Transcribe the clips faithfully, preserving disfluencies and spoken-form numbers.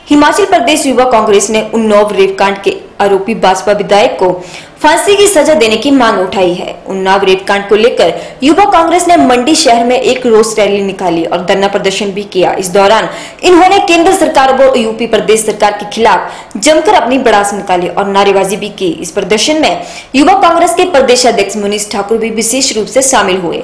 हिमाचल प्रदेश युवा कांग्रेस ने उन्नाव रेप कांड के आरोपी भाजपा विधायक को फांसी की सजा देने की मांग उठाई है। उन्नाव रेप कांड को लेकर युवा कांग्रेस ने मंडी शहर में एक रोष रैली निकाली और धरना प्रदर्शन भी किया। इस दौरान इन्होंने केंद्र सरकार व यूपी प्रदेश सरकार के खिलाफ जमकर अपनी भड़ास निकाली और नारेबाजी भी की। इस प्रदर्शन में युवा कांग्रेस के प्रदेश अध्यक्ष मुनीष ठाकुर भी विशेष रूप से शामिल हुए।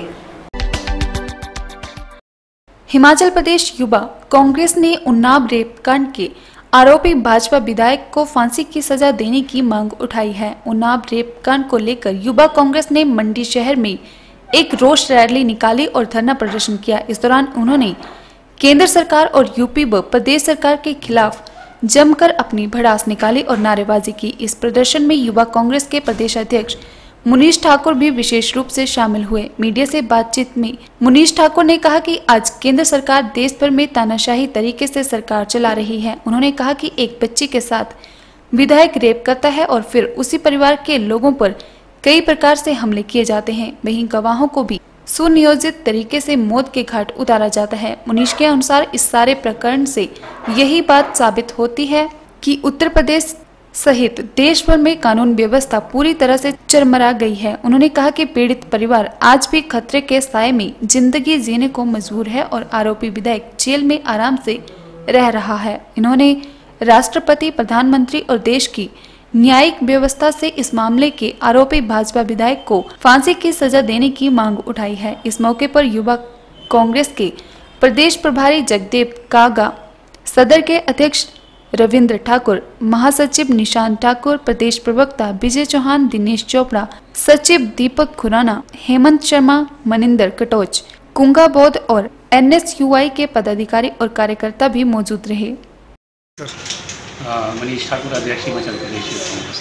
हिमाचल प्रदेश युवा कांग्रेस ने उन्नाव रेप कांड के आरोपी भाजपा विधायक को फांसी की सजा देने की मांग उठाई है। उन्नाव रेप कांड को लेकर युवा कांग्रेस ने मंडी शहर में एक रोष रैली निकाली और धरना प्रदर्शन किया। इस दौरान उन्होंने केंद्र सरकार और यूपी व प्रदेश सरकार के खिलाफ जमकर अपनी भड़ास निकाली और नारेबाजी की। इस प्रदर्शन में युवा कांग्रेस के प्रदेश अध्यक्ष मुनीष ठाकुर भी विशेष रूप से शामिल हुए। मीडिया से बातचीत में मुनीष ठाकुर ने कहा कि आज केंद्र सरकार देश भर में तानाशाही तरीके से सरकार चला रही है। उन्होंने कहा कि एक बच्ची के साथ विधायक रेप करता है और फिर उसी परिवार के लोगों पर कई प्रकार से हमले किए जाते हैं। वहीं गवाहों को भी सुनियोजित तरीके से मौत के घाट उतारा जाता है। मुनीष के अनुसार इस सारे प्रकरण से यही बात साबित होती है कि उत्तर प्रदेश सहित देश भर में कानून व्यवस्था पूरी तरह से चरमरा गई है। उन्होंने कहा कि पीड़ित परिवार आज भी खतरे के साए में जिंदगी जीने को मजबूर है और आरोपी विधायक जेल में आराम से रह रहा है। इन्होंने राष्ट्रपति, प्रधानमंत्री और देश की न्यायिक व्यवस्था से इस मामले के आरोपी भाजपा विधायक को फांसी की सजा देने की मांग उठाई है। इस मौके पर युवा कांग्रेस के प्रदेश प्रभारी जगदेव कागा, सदर के अध्यक्ष रविंद्र ठाकुर, महासचिव निशांत ठाकुर, प्रदेश प्रवक्ता विजय चौहान, दिनेश चोपड़ा, सचिव दीपक खुराना, हेमंत शर्मा, मनिंदर कटोच, कुंगा बौद्ध और एन एस यू आई के पदाधिकारी और कार्यकर्ता भी मौजूद रहे। मनीष ठाकुर, अध्यक्ष हिमाचल प्रदेश युवा कांग्रेस।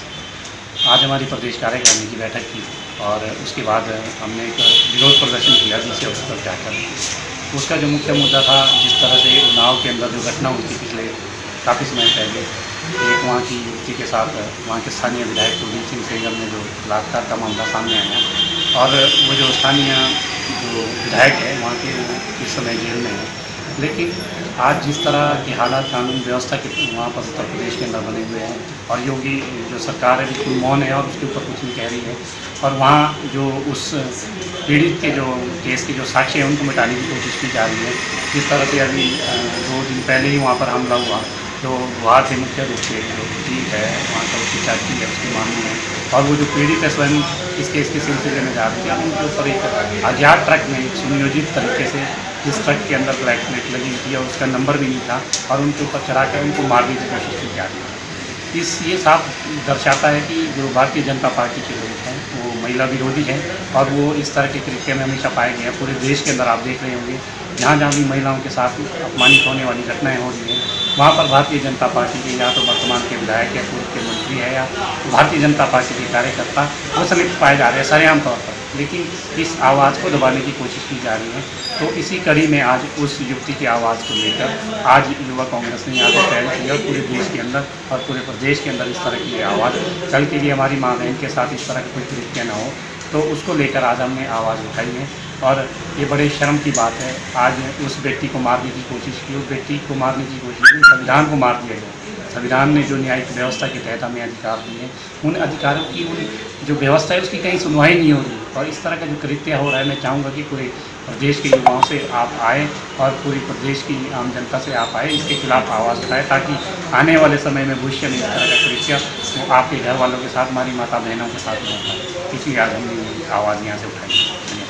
आज हमारी प्रदेश कार्यकारिणी की बैठक की और उसके बाद हमने एक विरोध प्रदर्शन किया जिससे अवसर पर जाकर उसका जो मुख्य मुद्दा था, जिस तरह से उन्नाव के अंदर जो घटना हुई थी पिछले काफ़ी समय पहले, एक वहाँ की युवती के साथ वहाँ के स्थानीय विधायक कुलदीप सिंह सेंगर में जो बलात्कार का मामला सामने आया और वो जो स्थानीय जो विधायक है वहाँ के इस समय जेल में है। लेकिन आज जिस तरह के हालात कानून व्यवस्था के वहाँ पर उत्तर प्रदेश के अंदर बने हुए हैं और योगी जो सरकार है बिल्कुल मौन है और उसके ऊपर कुछ नहीं कह रही है और वहाँ जो उस पीड़ित के जो केस के जो साक्ष्य हैं उनको मिटाने की कोशिश की जा रही है। जिस तरह से अभी दो दिन पहले ही वहाँ पर हमला हुआ, जो वहाँ से मुख्य रूप से जो ठीक है वहाँ का उसकी चाची है उसकी मामले में और वो जो पीड़ित है स्वयं इस केस के सिलसिले में जा रही थी, उनके ऊपर एक अज्ञात ट्रक में एक सुनियोजित तरीके से इस ट्रक के अंदर ब्लैक प्लेट लगी हुई थी और उसका नंबर भी नहीं था और उनके ऊपर चढ़ा कर उनको मारने की कोशिश की जा रही है। इस ये साफ दर्शाता है कि जो भारतीय जनता पार्टी के लोग हैं वो महिला विरोधी हैं और वो इस तरह के कृत्य में हमेशा पाए गए हैं। पूरे देश के अंदर आप देख रहे होंगे जहाँ जहाँ भी महिलाओं के साथ अपमानित होने वाली घटनाएं हो रही हैं वहाँ पर भारतीय जनता पार्टी के या तो वर्तमान के विधायक या पूर्व के मंत्री है या भारतीय जनता पार्टी के कार्यकर्ता वो संलिप्त पाए जा रहे हैं सरेआम तौर पर। लेकिन इस आवाज़ को दबाने की कोशिश की जा रही है। तो इसी कड़ी में आज उस युवती की आवाज़ को लेकर आज युवा कांग्रेस ने यहाँ पर पहल की और पूरे देश के अंदर और पूरे प्रदेश के अंदर इस तरह की आवाज़ कल के लिए हमारी मांग है इनके साथ इस तरह की कोई कृत्य न हो, तो उसको लेकर आज हमने आवाज़ उठाई है। और ये बड़े शर्म की बात है, आज उस व्यक्ति को मारने की कोशिश की, उस व्यक्ति को मारने की कोशिश की, संविधान को मार दिया गया। संविधान ने जो न्यायिक व्यवस्था के तहत हमें अधिकार दिए, उन अधिकारों की उन जो व्यवस्था है उसकी कहीं सुनवाई नहीं हो रही और इस तरह का जो कृत्य हो रहा है, मैं चाहूँगा कि पूरे प्रदेश के युवाओं से आप आए और पूरी प्रदेश की आम जनता से आप आए, इसके खिलाफ आवाज़ उठाएं ताकि आने वाले समय में भविष्य में इस तरह का कृत्य वो आपके घर वालों के साथ, हमारी माता बहनों के साथ नहीं होता। इसलिए आज हमने आवाज़ यहाँ से उठाई।